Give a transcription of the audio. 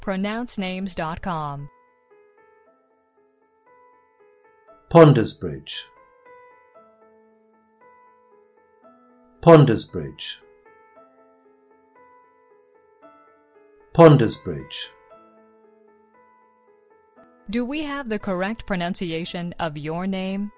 pronouncenames.com. Ponders Bridge. Ponders Bridge. Ponders Bridge. Do we have the correct pronunciation of your name?